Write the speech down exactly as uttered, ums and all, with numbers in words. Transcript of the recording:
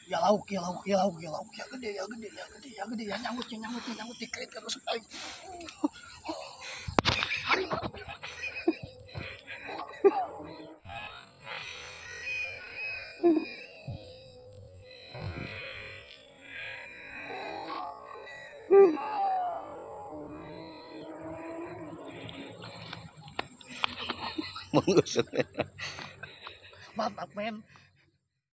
Ya lauk, ya lauk, ya lauk, ya lauk, ya gede, ya gede, ya gede, ya gede, ya nyangkut, ya nyangkut, ya nyangkut, dikait kagak sekali. Harimau. Monggo. Mantap men.